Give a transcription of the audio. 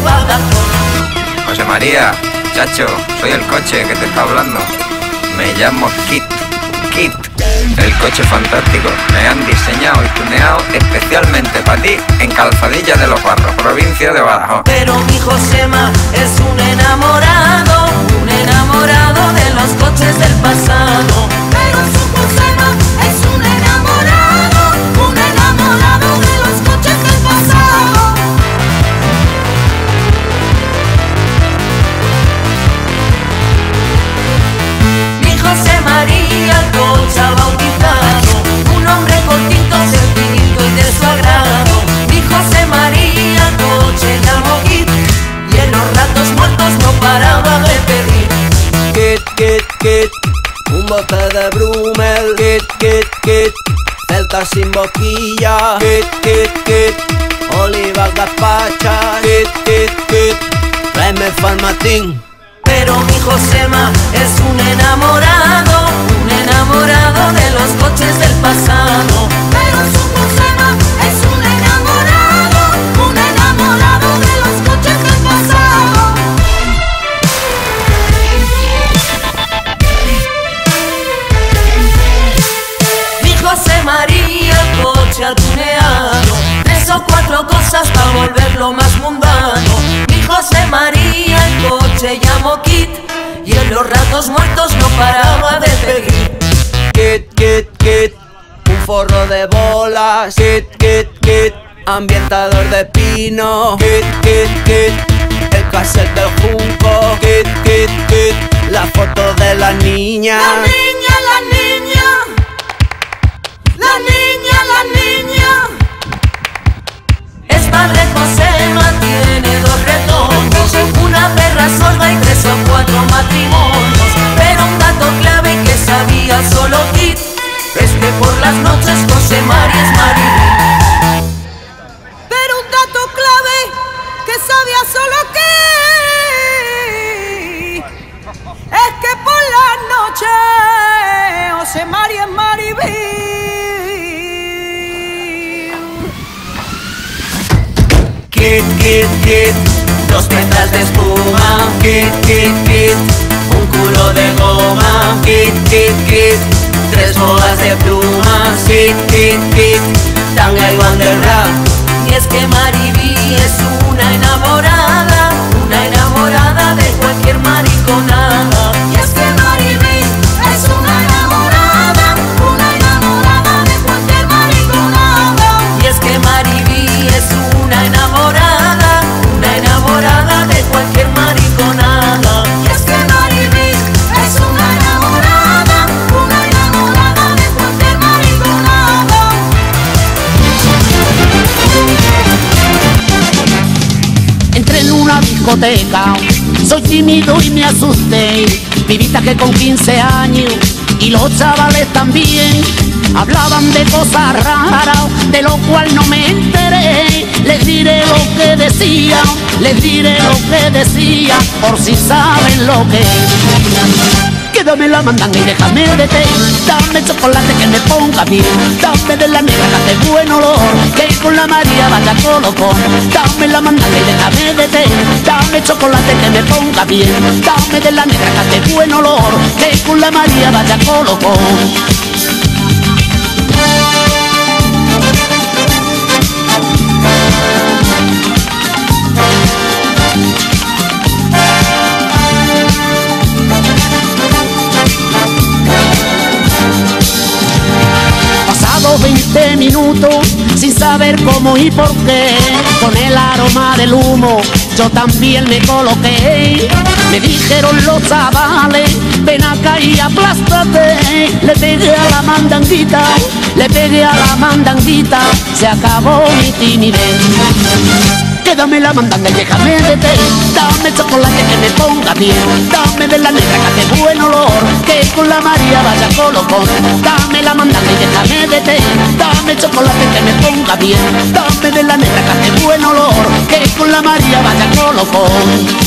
Badajoz. José María, chacho, soy el coche que te está hablando. Me llamo Kit. El coche fantástico. Me han diseñado y tuneado especialmente para ti en Calzadilla de los Barros, provincia de Badajoz. Pero mi Josema es un enamorado de los coches del pasado. Pero su Josema es un enamorado de los coches del pasado. Mi José María el coche ha bautizado, un hombre cortito, sencillito y de su agrado. Mi José María el coche llamó Kit, y en los ratos muertos no paraba de pedir. Kit, un bote de Brumel. Kit, Celta sin boquilla. Kit, olivas gazpachas. Kit, tráeme Farmatín. Pero mi Josema es un enamorado de los coches del pasado. Pero su Josema es un enamorado de los coches del pasado. Mi José María el coche ha tuneado 3 o 4 cosas para volverlo más mundano. Mi José María el coche llamó Kit, y en los ratos muertos no paraba de pedir. Kit, un forro de bolas. Kit, ambientador de pino. Kit, el cassette del junco. Kit, la foto de la niña. La niña. Es padre Josema, tiene 2 retornos, una perra sorda y 3 o 4 matrimonios. Pero un dato clave que sabía solo Kit es que por las noches José María es Maribel. Pero un dato clave que sabía solo Kit es que por las noches José María es Maribel. Kit, 2 petras de espuma. Kit, un culo de goma. Kit, 3 boas de plumas. Kit, tanga y banderra. Y es que Maribí es una enamorada de cualquier mariconada. Y es que Maribí es una enamorada de cualquier mariconada. Y es que Maribí es una enamorada de cualquier mariconada. Y es que Maribí es una enamorada de cualquier mariconada. Entré en una discoteca, soy tímido y me asusté. Vivita que con 15 años y los chavales también hablaban de cosas raras, de lo cual no me enteré. Les diré lo que decía, por si saben lo que es. Quédame la mandanga y déjame de té. Dame chocolate que me ponga bien. Dame de la negra que hace buen olor, que con la María vaya colocón. Dame la mandanga y déjame de té. Dame chocolate que me ponga bien. Dame de la negra que hace buen olor, que con la María vaya colocón. Pasados 20 minutos sin saber cómo y por qué, con el aroma del humo yo también me coloqué. Me dijeron los chavales, ven acá y aplástate. Le pegué a la mandanguita, se acabó mi timidez. Quédame la mandanga y déjame de té. Dame chocolate que me ponga bien. Dame de la negra que hace buen olor, que con la María vaya colocón. Dame la mandanga y déjame de té. Dame chocolate que me ponga bien. Dame de la negra que hace buen olor, que con la María vaya colocón.